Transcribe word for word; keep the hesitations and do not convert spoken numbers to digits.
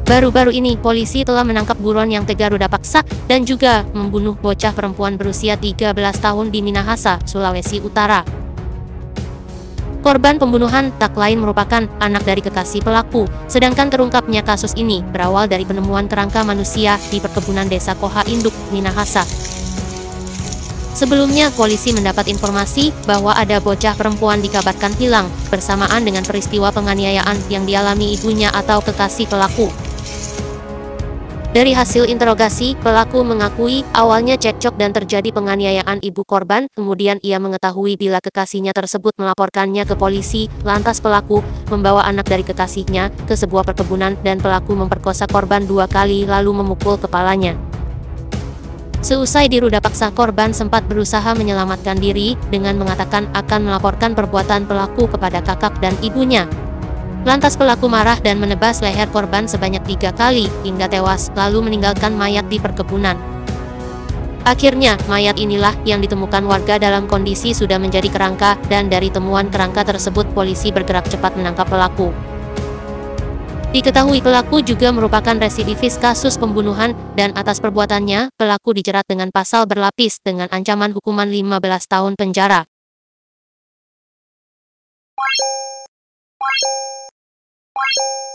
Baru-baru ini, polisi telah menangkap buron yang tega ruda paksa dan juga membunuh bocah perempuan berusia tiga belas tahun di Minahasa, Sulawesi Utara. Korban pembunuhan tak lain merupakan anak dari kekasih pelaku, sedangkan terungkapnya kasus ini berawal dari penemuan kerangka manusia di perkebunan desa Koha Induk, Minahasa. Sebelumnya, polisi mendapat informasi bahwa ada bocah perempuan dikabarkan hilang, bersamaan dengan peristiwa penganiayaan yang dialami ibunya atau kekasih pelaku. Dari hasil interogasi, pelaku mengakui awalnya cekcok dan terjadi penganiayaan ibu korban, kemudian ia mengetahui bila kekasihnya tersebut melaporkannya ke polisi, lantas pelaku membawa anak dari kekasihnya ke sebuah perkebunan dan pelaku memperkosa korban dua kali lalu memukul kepalanya. Seusai diruda paksa, korban sempat berusaha menyelamatkan diri dengan mengatakan akan melaporkan perbuatan pelaku kepada kakak dan ibunya. Lantas pelaku marah dan menebas leher korban sebanyak tiga kali, hingga tewas, lalu meninggalkan mayat di perkebunan. Akhirnya, mayat inilah yang ditemukan warga dalam kondisi sudah menjadi kerangka, dan dari temuan kerangka tersebut polisi bergerak cepat menangkap pelaku. Diketahui pelaku juga merupakan residivis kasus pembunuhan, dan atas perbuatannya, pelaku dijerat dengan pasal berlapis dengan ancaman hukuman lima belas tahun penjara. Bye.